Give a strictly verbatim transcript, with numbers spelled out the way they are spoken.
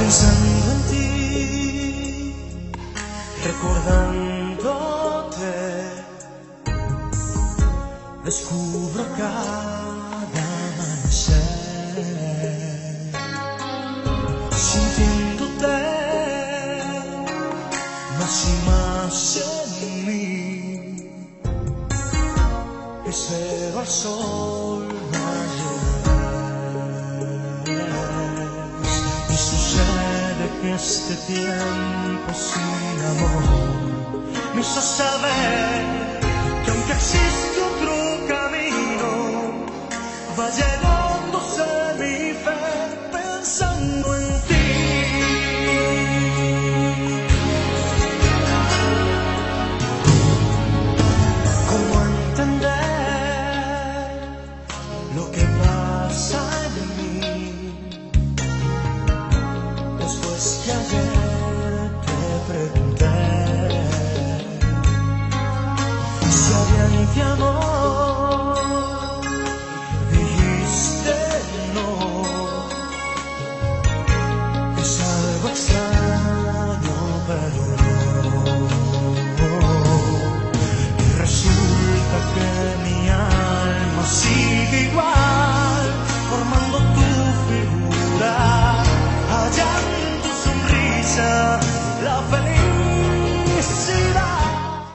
Pensando en ti, recordándote, descubro cada amanecer, sintiéndote más y más en mí. Espero al sol y sucede que este tiempo sin amor me hizo saber que aunque existe otro camino, va a llegar.